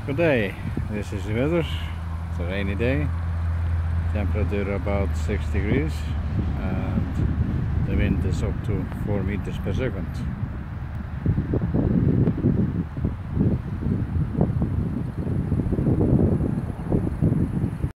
Good day, this is the weather. It's a rainy day, temperature about 6 degrees and the wind is up to 4 meters per second.